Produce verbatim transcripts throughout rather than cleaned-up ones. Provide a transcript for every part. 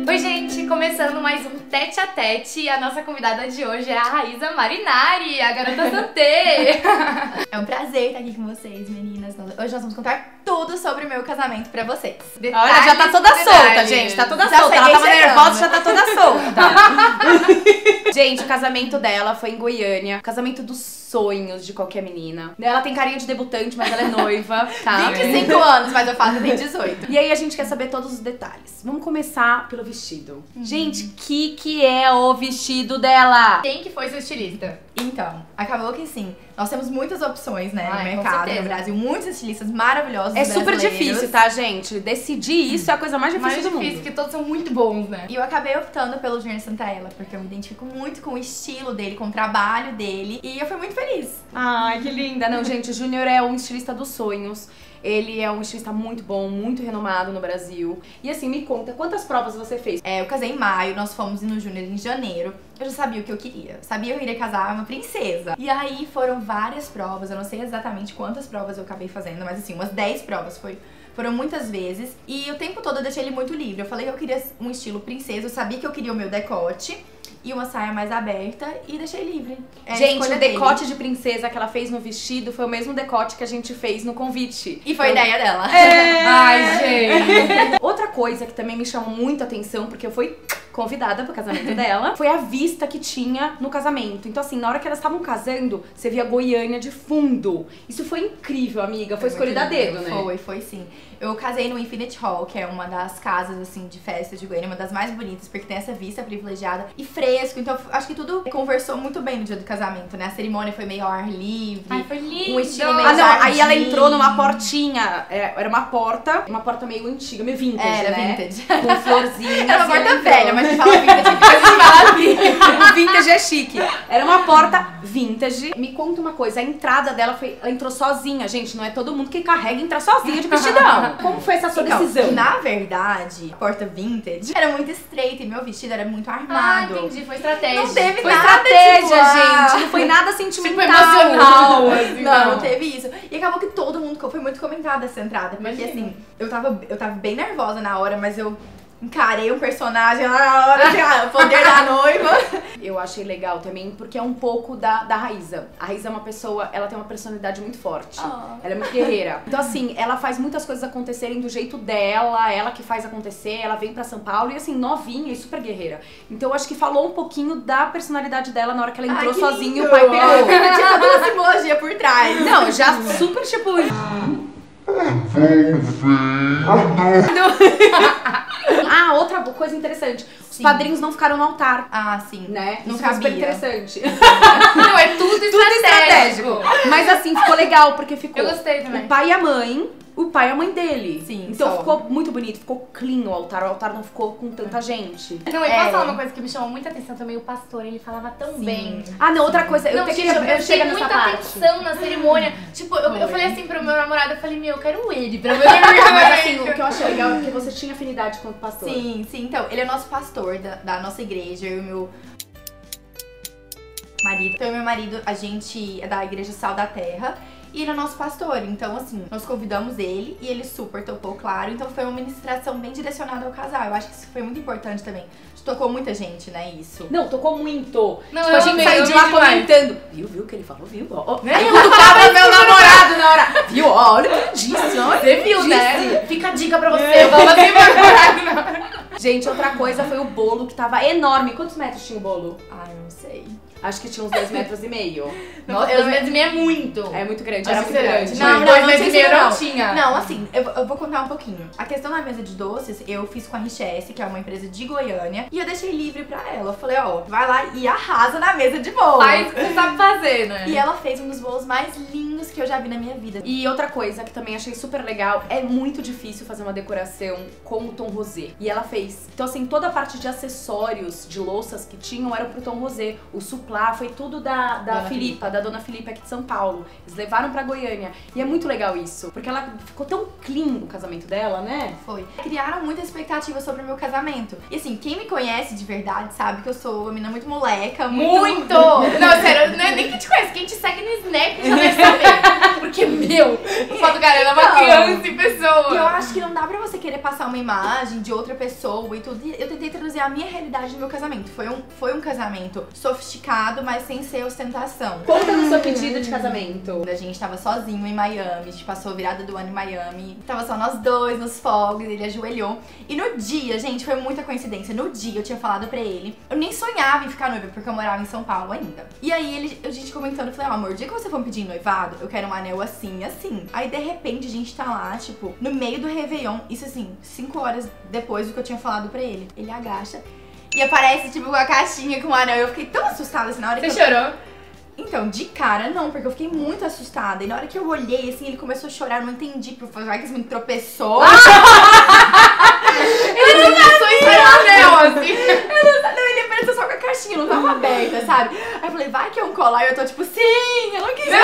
Oi, gente, começando mais um Tete a Tete e a nossa convidada de hoje é a Raíza Marinari, a garota Santé. É um prazer estar aqui com vocês, meninas. Hoje nós vamos contar tudo sobre o meu casamento pra vocês. Detalhes, olha, já tá toda detalhes. solta, gente, tá toda Já solta. Ela tava chegando. nervosa, já tá toda solta. Gente, o casamento dela foi em Goiânia. Casamento dos sonhos de qualquer menina. Ela tem carinha de debutante, mas ela é noiva, tá? vinte e cinco anos, mas eu faço tem dezoito. E aí a gente quer saber todos os detalhes. Vamos começar pelo vestido. Uhum. Gente, que que é o vestido dela? Quem que foi seu estilista? Então, acabou que sim, nós temos muitas opções, né, Ai, no com mercado, certeza. no Brasil, muitos estilistas maravilhosos É super brasileiros. difícil, tá, gente? Decidir isso é a coisa mais difícil Mais do difícil, mundo. porque todos são muito bons, né? E eu acabei optando pelo Júnior Santaella, porque eu me identifico muito com o estilo dele, com o trabalho dele, e eu fui muito feliz. Ai, que linda. Não, gente, o Júnior é um estilista dos sonhos. Ele é um estilista muito bom, muito renomado no Brasil. E assim, me conta, quantas provas você fez? É, eu casei em maio, nós fomos no Júnior em janeiro. Eu já sabia o que eu queria. Eu sabia que eu iria casar uma princesa. E aí foram várias provas, eu não sei exatamente quantas provas eu acabei fazendo, mas assim, umas dez provas foi... Foram muitas vezes, e o tempo todo eu deixei ele muito livre. Eu falei que eu queria um estilo princesa, eu sabia que eu queria o meu decote e uma saia mais aberta, e deixei livre. É Gente, o decote de princesa que ela fez no vestido foi o mesmo decote que a gente fez no convite. E foi então... ideia dela. É... Ai, gente! Outra coisa que também me chamou muita atenção, porque eu fui convidada pro casamento dela, foi a vista que tinha no casamento. Então assim, na hora que elas estavam casando, você via Goiânia de fundo. Isso foi incrível, amiga. Foi, foi escolhida a dedo, né? Foi, foi sim. Eu casei no Infinity Hall, que é uma das casas, assim, de festa de Goiânia, uma das mais bonitas, porque tem essa vista privilegiada e fresco. Então, acho que tudo conversou muito bem no dia do casamento, né? A cerimônia foi meio ao ar livre. Ai, foi lindo! Um estilo meio Ah, não, aí ela jardim. entrou numa portinha, era uma porta, uma porta meio antiga, meio vintage, Era né? vintage. Com florzinhas. Era uma e ela porta entrou. velha, mas a gente fala vintage, a gente fala vintage. O vintage é chique. Era uma porta vintage. Me conta uma coisa, a entrada dela foi, ela entrou sozinha, gente, não é todo mundo que carrega e entra sozinha de vestidão. Como foi essa sua Então, decisão? na verdade, a porta vintage era muito estreita e meu vestido era muito Ah, armado. entendi, foi estratégia. Não teve Foi nada, estratégia, tipo, ah, gente. Não foi nada sentimental. emocional, assim, Não, não. não teve isso. E acabou que todo mundo foi muito comentado essa entrada. Porque Imagina. assim, eu tava, eu tava bem nervosa na hora, mas eu encarei um personagem lá na hora, assim, ah, o poder da noiva. Eu achei legal também, porque é um pouco da, da Raíza. A Raíza é uma pessoa, ela tem uma personalidade muito forte. Oh. Ela é muito guerreira. Então assim, ela faz muitas coisas acontecerem do jeito dela, ela que faz acontecer, ela vem pra São Paulo e assim, novinha e super guerreira. Então eu acho que falou um pouquinho da personalidade dela na hora que ela entrou Ai, que sozinha e lindo. o pai pegou. Tinha toda uma simbologia por trás. Não, já super tipo... Ah, outra coisa interessante. Os Sim. padrinhos não ficaram no altar, Ah, sim. né? Não Isso foi super cabia. interessante. Não, é tudo Tudo estratégico. estratégico. Mas assim, ficou legal, porque ficou Eu gostei também. o pai e a mãe, o pai e a mãe dele. Sim, então só. ficou muito bonito, ficou clean o altar, o altar não ficou com tanta gente. Não, e É. posso falar uma coisa que me chamou muita atenção também? O pastor, ele falava tão Sim. bem. Ah, não, outra coisa, eu Não, tenho gente, que eu eu prestei chego nessa muita parte. atenção na cerimônia. Tipo, eu, eu Foi. falei assim pro meu namorado, eu falei, meu, eu quero ele pra ver. Mas assim, o que eu achei legal é que você tinha afinidade com o pastor. Sim, sim. Então, ele é o nosso pastor da, da nossa igreja, eu e o meu marido. Então, eu e meu marido, a gente é da Igreja Sal da Terra. E ele é nosso pastor, então assim, nós convidamos ele e ele super topou, claro. Então foi uma ministração bem direcionada ao casal. Eu acho que isso foi muito importante também. Tocou muita gente, né, isso. Não, tocou muito. Não, tipo, eu a gente amei, saiu eu de vi lá demais. comentando. Viu, viu o que ele falou, viu? Ó, ó. Né? Aí quando tava meu namorado na hora. Viu, ó, olha o que ele disse, olha o que Você ele viu, disse. né? Fica a dica pra você. Eu falava assim pro meu namorado na hora. Gente, outra coisa foi o bolo, que tava enorme. Quantos metros tinha o bolo? Ai, eu não sei. Acho que tinha uns dois metros e meio. Nossa, eu dois não- metros e meio é muito. É muito grande, Acho era que muito será. grande. Não, não, dois não metros e tinha meio isso, não não. tinha. Não, assim, eu, eu vou contar um pouquinho. A questão da mesa de doces, eu fiz com a Richesse, que é uma empresa de Goiânia, e eu deixei livre pra ela. Eu falei, ó, vai lá e arrasa na mesa de bolo. Faz o que você sabe fazer, né? E ela fez um dos bolos mais lindos que eu já vi na minha vida. E outra coisa que também achei super legal, é muito difícil fazer uma decoração com o tom rosé. E ela fez. Então assim, toda a parte de acessórios, de louças que tinham, era pro tom rosé. O suplá foi tudo da, da Dona Filipa, da Dona Filipa aqui de São Paulo. Eles levaram pra Goiânia. E é muito legal isso, porque ela ficou tão clean o casamento dela, né? Foi. Criaram muita expectativa sobre o meu casamento. E assim, quem me conhece de verdade sabe que eu sou uma menina muito moleca, muito... Muito! Não, sério, não é nem quem te conhece, quem te segue no Snap já deve saber. porque, meu, o Fá do Caramba é uma Então, criança em pessoa. E eu acho que não dá pra você querer passar uma imagem de outra pessoa e tudo. E eu tentei traduzir a minha realidade no meu casamento. Foi um, foi um casamento sofisticado, mas sem ser ostentação. Conta no seu pedido de casamento. A gente tava sozinho em Miami, a gente passou a virada do ano em Miami. Tava só nós dois nos fogos, ele ajoelhou. E no dia, gente, foi muita coincidência. No dia eu tinha falado pra ele, eu nem sonhava em ficar noiva, porque eu morava em São Paulo ainda. E aí ele, a gente comentando, eu falei, ó, amor, o dia que você for me pedir noivado, eu quero um anel assim e assim. Aí de repente a gente tá lá, tipo, no meio do Réveillon, isso assim, cinco horas depois do que eu tinha falado pra ele. Ele agacha e aparece, tipo, com a caixinha com o anel. Eu fiquei tão assustada assim na hora Você que eu... chorou? Então, de cara não, porque eu fiquei muito assustada. E na hora que eu olhei, assim, ele começou a chorar, eu não entendi. Por favor, vai que esse menino tropeçou. Ele não passou em anel, assim. Eu não, não, ele apareceu só com a caixinha, não tava aberta, sabe? Aí eu falei, vai que é um colar. E eu tô tipo, sim, eu não quis.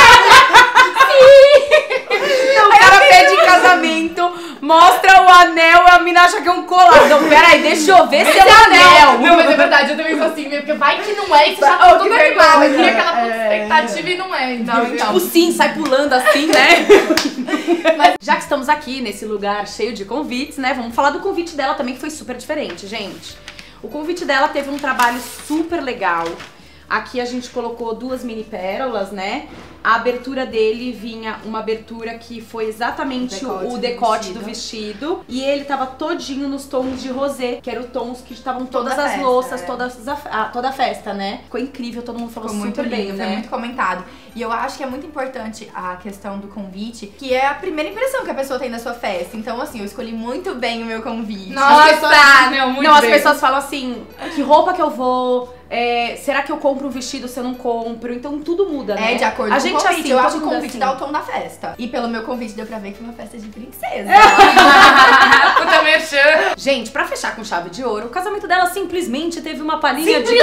Não, o cara pede em casamento, mostra o anel e a mina acha que é um colar. Não, peraí, deixa eu ver se é um anel. Não, mas é verdade, eu também sou assim, porque vai que não é e você já Oh, tá que todo animado. vergonha. Cria aquela puta É. expectativa e não é. Não, entendeu? então. Tipo, sim, sai pulando assim, né? Mas já que estamos aqui nesse lugar cheio de convites, né? Vamos falar do convite dela também, que foi super diferente, gente. O convite dela teve um trabalho super legal. Aqui a gente colocou duas mini pérolas, né? A abertura dele vinha uma abertura que foi exatamente Decote o do decote vestido. do vestido. E ele tava todinho nos tons de rosé, que eram tons que estavam todas Toda as festa, louças, é. todas a, a- toda a festa, né? Ficou incrível, todo mundo falou Ficou muito super lindo, bem, foi né? muito comentado. E eu acho que é muito importante a questão do convite, que é a primeira impressão que a pessoa tem da sua festa. Então, assim, eu escolhi muito bem o meu convite. Nossa, As pessoas- não, muito Não, as bem. pessoas falam assim, que roupa que eu vou, é, será que eu compro um vestido se eu não compro? Então tudo muda, né? É, de acordo a com gente o convite. assim, eu todo acho que o mundo convite assim. dá o tom da festa. E pelo meu convite deu pra ver que foi uma festa de princesa. Puta merchan. Gente, pra fechar com chave de ouro, o casamento dela simplesmente teve uma palhinha de...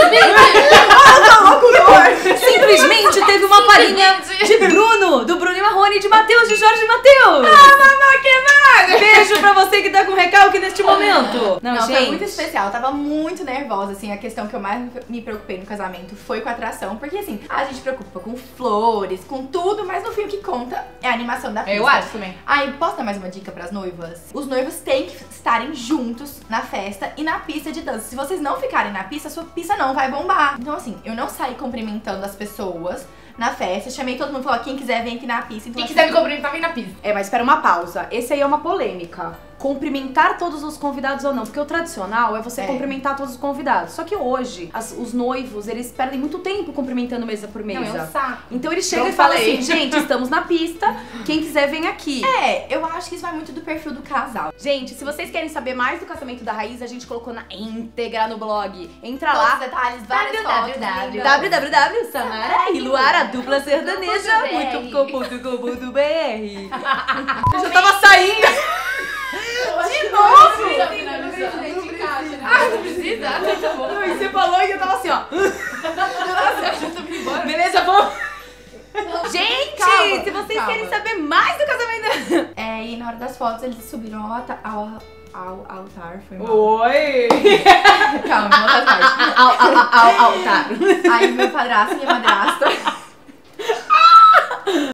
Simplesmente teve uma palhinha de Bruno, do Bruno e Marrone, de Matheus, de Jorge e Matheus. Ah, mamãe, que mais? Beijo pra você que tá com recalque neste momento. Não, Não, gente. foi muito especial. Eu tava muito nervosa, assim. A questão que eu mais me preocupei no casamento foi com a atração. Porque, assim, a gente preocupa com flores, com tudo, mas no fim o que conta é a animação da festa. Eu acho também. Aí, posso dar mais uma dica pras noivas? Os noivos têm que estarem juntos na festa e na pista de dança. Se vocês não ficarem na pista, a sua pista não vai bombar. Então, assim, eu não saí cumprimentando as pessoas na festa. Chamei todo mundo e falei, ó, quem quiser vem aqui na pista. Então, Quem assim, quiser me cumprimentar, vem na pista. É, mas espera uma pausa. Esse aí é uma polêmica. Cumprimentar todos os convidados ou não. Porque o tradicional é você É. cumprimentar todos os convidados. Só que hoje, as- os noivos, eles perdem muito tempo cumprimentando mesa por mesa. Não, é um saco. Então eles chegam Não e falam falei. assim, gente, estamos na pista, quem quiser vem aqui. É, eu acho que isso vai muito do perfil do casal. Gente, se vocês querem saber mais do casamento da Raiz, a gente colocou na íntegra no blog. Entra Todos os lá. detalhes, várias www. fotos. lindas. www ponto Samara e Luara, a dupla sertaneja, .br. muito com ponto com ponto b r. Eu já tava saindo. De Precisa finalizar. Ah, não precisa? Ah, tá bom. E você falou e eu tava assim, ó. Nossa, eu tô me embora. Beleza, vamos? Gente, Calma, se vocês calma. querem saber mais do casamento... É, e na hora das fotos eles subiram ao, ata- ao, ao altar, foi mal. Oi! Calma, vou outra parte. Ao, ao, ao, altar. Aí meu padrasto e minha madrasta